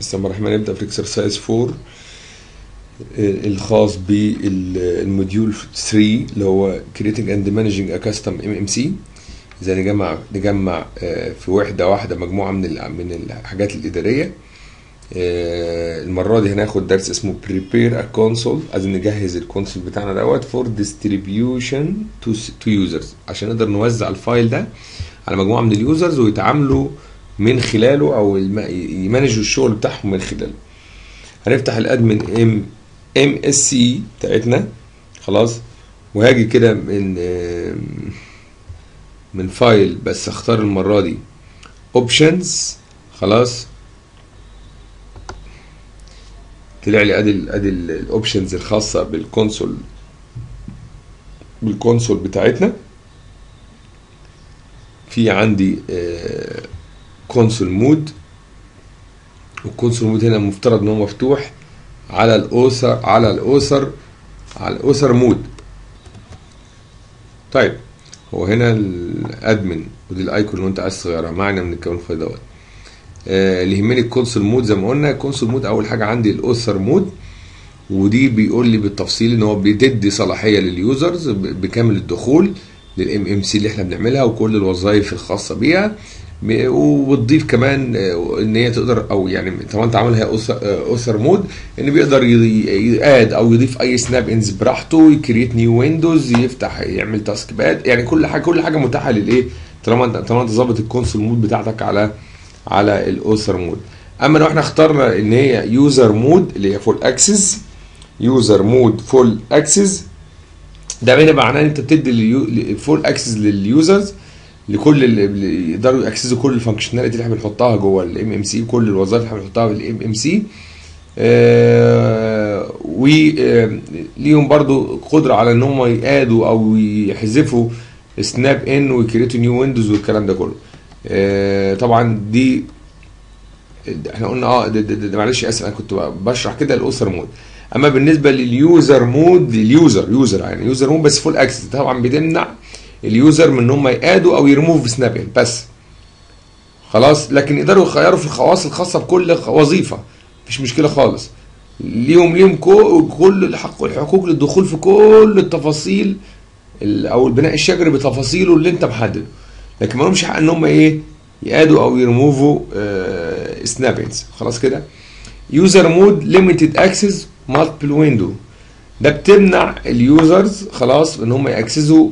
بسم الله الرحمن الرحيم. نبدأ في الاكسرسايز 4 الخاص بالموديول 3 اللي هو creating and managing a custom MMC. ازاي نجمع في وحدة واحدة مجموعة من الحاجات الإدارية. المرة دي هناخد درس اسمه prepare a console، عايزين نجهز الكونسول بتاعنا دوت for distribution to users عشان نقدر نوزع الفايل ده على مجموعة من اليوزرز ويتعاملوا من خلاله او يمانجوا الشغل بتاعهم من خلاله. هنفتح الادمن MSC بتاعتنا خلاص، وهاجي كده من فايل، بس اختار المرة دي اوبشنز خلاص. طلع لي ادي الاوبشنز الخاصة بالكونسول بتاعتنا. في عندي كونسول مود، والكونسول مود هنا المفترض ان هو مفتوح على الاسر مود. طيب هو هنا الادمن ودي الايكون اللي انت عايز تغيرها معنا من الكون فايل دوت. اللي يهمني الكونسول مود زي ما قلنا. الكونسول مود اول حاجه عندي الاسر مود، ودي بيقول لي بالتفصيل ان هو بيدي صلاحيه لليوزرز بكامل الدخول للام ام سي اللي احنا بنعملها وكل الوظائف الخاصه بيها، وبتضيف كمان ان هي تقدر، او يعني طبعا انت عاملها اسر مود، ان بيقدر ياد او يضيف اي سناب انز براحته، يكريت نيو ويندوز، يفتح يعمل تاسك باد، يعني كل حاجه متاحه للايه طالما انت ظابط الكونسول مود بتاعتك على الاسر مود. اما لو احنا اخترنا ان هي يوزر مود اللي هي فول اكسس، يوزر مود فول اكسس، ده معناه ان انت بتدي فول اكسس لليوزرز لكل اللي يقدروا ياكسسوا كل الفانكشناليتي اللي احنا بنحطها جوه الام ام سي، كل الوظائف اللي احنا بنحطها في الام ام سي، وليهم برضو قدره على ان هم يادوا او يحذفوا سناب ان ويكريتوا نيو ويندوز والكلام ده كله. طبعا دي احنا قلنا ده معلش اسف، انا كنت بشرح كده الاسر مود. اما بالنسبه لليوزر مود، اليوزر يعني يوزر مود بس فول اكسس، طبعا بتمنع اليوزر من ان هم يادوا او يرموف سناب ان بس خلاص، لكن يقدروا يغيروا في الخواص الخاصه بكل وظيفه، مفيش مشكله خالص. ليهم كل الحقوق للدخول في كل التفاصيل او البناء الشجري بتفاصيله اللي انت محدده، لكن ما لهمش حق ان هم يادوا او يرموفوا سناب انز. خلاص كده. يوزر مود ليميتد اكسس مالتيبل ويندو، ده بتمنع اليوزرز خلاص ان هم ياكسسوا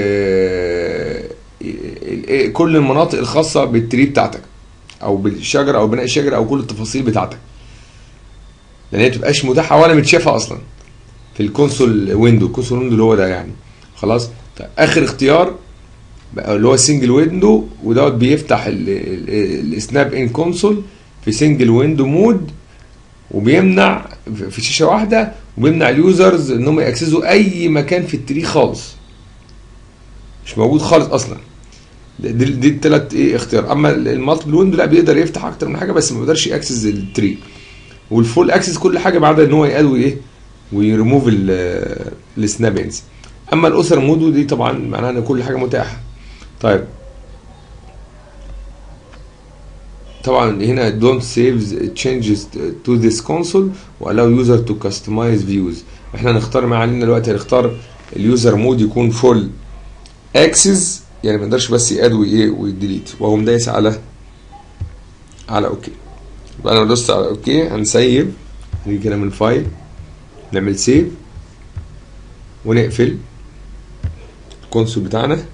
كل المناطق الخاصه بالتري بتاعتك او بالشجره او بناء الشجره او كل التفاصيل بتاعتك، لان هي بتبقاش متاحه ولا متشافه اصلا في الكونسول ويندو. الكونسول ويندو اللي هو ده يعني خلاص. طيب اخر اختيار اللي هو سنجل ويندو، ودوت بيفتح السناب ان كونسول في سنجل ويندو مود، وبيمنع في شاشه واحده، وبيمنع اليوزرز ان هم ياكسسوا اي مكان في التري خالص، مش موجود خالص اصلا. دي الثلاث اختيار. اما المالتيبل ويندو لا، بيقدر يفتح اكتر من حاجه بس ما بيقدرش ياكسس التري. والفول اكسس كل حاجه ما عدا ان هو ياد ويرموف السناب انز. اما الاسر مود دي طبعا معناها ان كل حاجه متاحه. طيب طبعا هنا don't save changes to this console و allow user to customize views. احنا نختار ما علينا دلوقتي، هنختار اليوزر مود يكون فول اكسس، يعني ما يقدرش بس ياد ويديليت، وهو مدايس على اوكي. يبقى انا دوست على اوكي. هنسيب، هنيجي كده من فايل نعمل سيف ونقفل الكونسول بتاعنا،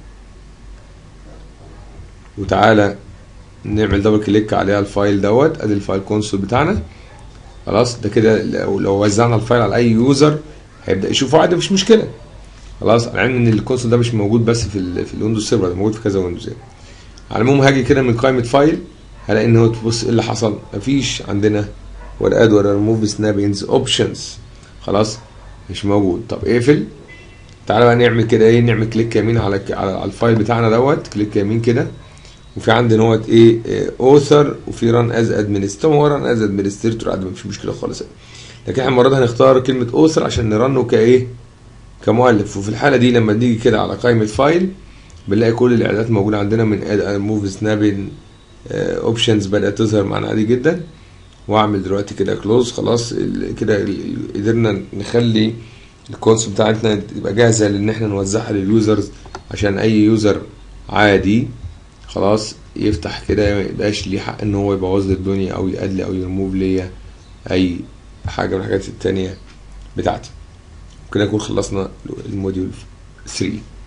وتعالى نعمل دبل كليك عليها الفايل دوت. ادي الفايل كونسول بتاعنا خلاص. ده كده لو وزعنا الفايل على اي يوزر هيبدا يشوفه عادي، مفيش مشكله خلاص، على ان الكونسول ده مش موجود بس في الويندوز سيرفر، ده موجود في كذا ويندوز يعني. على العموم هاجي كده من قائمه فايل، هلاقي ان هو تبص ايه اللي حصل، مفيش عندنا ولا اد ولا ريموف سناب انز اوبشنز خلاص، مش موجود. طب اقفل. تعالى بقى نعمل كده نعمل كليك يمين على الفايل بتاعنا دوت، كليك يمين كده، وفي عندنا هو اوثر، وفي ران از ادمنستريتور، وران از ادمنستريتور عادي مفيش مشكله خالص. لكن احنا المره دي هنختار كلمه اوثر عشان نرنه كمؤلف. وفي الحاله دي لما نيجي كده على قائمه فايل بنلاقي كل الاعدادات موجوده عندنا من اد موف سناب اوبشنز بدات تظهر معانا عادي جدا. واعمل دلوقتي كده كلوز. خلاص كده قدرنا نخلي الكونسول بتاعتنا تبقى جاهزه لان احنا نوزعها لليوزرز، عشان اي يوزر عادي خلاص يفتح كده، ما يبقاش ليه حق ان هو يبوظ لي الدنيا او يقاد لي او يرموف ليا اي حاجه من الحاجات التانية بتاعتي. كده نكون خلصنا الموديول 3.